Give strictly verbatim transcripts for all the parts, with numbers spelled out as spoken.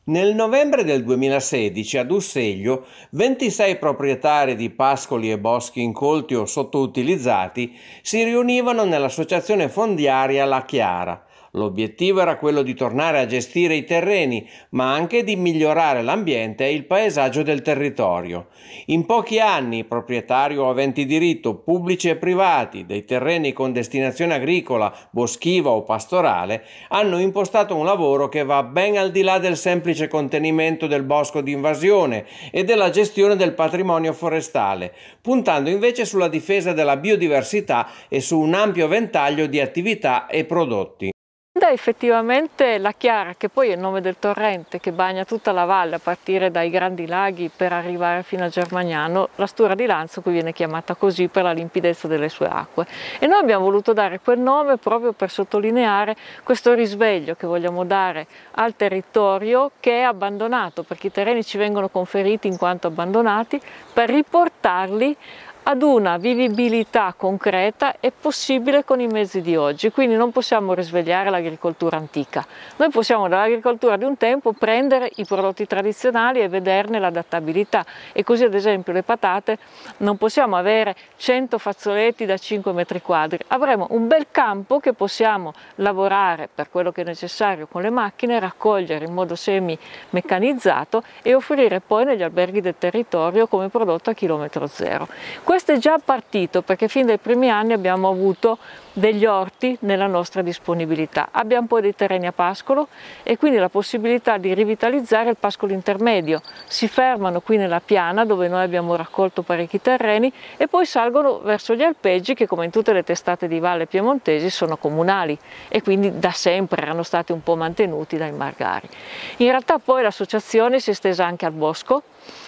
Nel novembre del duemilasedici ad Usseglio ventisei proprietari di pascoli e boschi incolti o sottoutilizzati si riunivano nell'associazione fondiaria La Chiara. L'obiettivo era quello di tornare a gestire i terreni, ma anche di migliorare l'ambiente e il paesaggio del territorio. In pochi anni, proprietari o aventi diritto, pubblici e privati, dei terreni con destinazione agricola, boschiva o pastorale, hanno impostato un lavoro che va ben al di là del semplice contenimento del bosco di invasione e della gestione del patrimonio forestale, puntando invece sulla difesa della biodiversità e su un ampio ventaglio di attività e prodotti. Effettivamente La Chiara, che poi è il nome del torrente che bagna tutta la valle a partire dai grandi laghi per arrivare fino a Germagnano, la Stura di Lanzo qui viene chiamata così per la limpidezza delle sue acque, e noi abbiamo voluto dare quel nome proprio per sottolineare questo risveglio che vogliamo dare al territorio che è abbandonato, perché i terreni ci vengono conferiti in quanto abbandonati, per riportarli ad una vivibilità concreta e possibile con i mezzi di oggi. Quindi non possiamo risvegliare l'agricoltura antica, noi possiamo dall'agricoltura di un tempo prendere i prodotti tradizionali e vederne l'adattabilità, e così ad esempio le patate non possiamo avere cento fazzoletti da cinque metri quadri, avremo un bel campo che possiamo lavorare per quello che è necessario con le macchine, raccogliere in modo semi meccanizzato e offrire poi negli alberghi del territorio come prodotto a chilometro zero. Questo è già partito perché fin dai primi anni abbiamo avuto degli orti nella nostra disponibilità. Abbiamo poi dei terreni a pascolo e quindi la possibilità di rivitalizzare il pascolo intermedio. Si fermano qui nella piana dove noi abbiamo raccolto parecchi terreni e poi salgono verso gli alpeggi che, come in tutte le testate di valle piemontesi, sono comunali e quindi da sempre erano stati un po' mantenuti dai margari. In realtà poi l'associazione si è estesa anche al bosco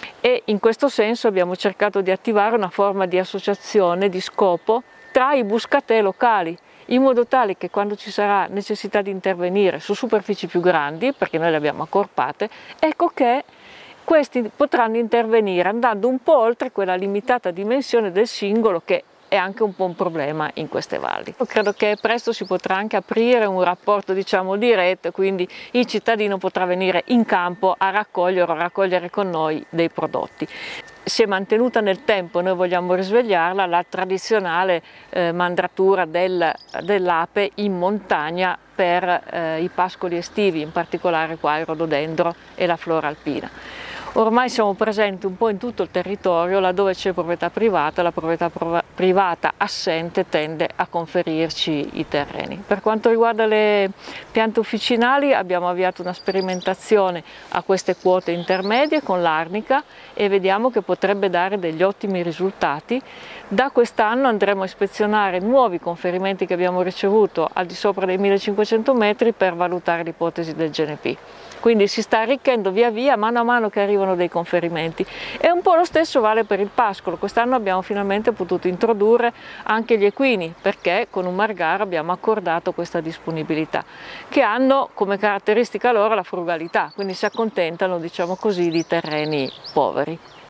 e in questo senso abbiamo cercato di attivare una forma di associazione di scopo tra i buscatè locali, in modo tale che quando ci sarà necessità di intervenire su superfici più grandi, perché noi le abbiamo accorpate, ecco che questi potranno intervenire andando un po' oltre quella limitata dimensione del singolo che è anche un po' un problema in queste valli. Io credo che presto si potrà anche aprire un rapporto, diciamo, diretto, quindi il cittadino potrà venire in campo a raccogliere o raccogliere con noi dei prodotti. Si è mantenuta nel tempo, noi vogliamo risvegliarla, la tradizionale eh, mandratura del, dell'ape in montagna per eh, i pascoli estivi, in particolare qua il rododendro e la flora alpina. Ormai siamo presenti un po' in tutto il territorio, laddove c'è proprietà privata, la proprietà privata assente tende a conferirci i terreni. Per quanto riguarda le piante officinali abbiamo avviato una sperimentazione a queste quote intermedie con l'arnica e vediamo che potrebbe dare degli ottimi risultati. Da quest'anno andremo a ispezionare nuovi conferimenti che abbiamo ricevuto al di sopra dei millecinquecento metri per valutare l'ipotesi del G N P. Quindi si sta arricchendo via via, mano a mano che arrivano dei conferimenti, e un po' lo stesso vale per il pascolo. Quest'anno abbiamo finalmente potuto introdurre anche gli equini, perché con un margaro abbiamo accordato questa disponibilità, che hanno come caratteristica loro la frugalità, quindi si accontentano, diciamo così, di terreni poveri.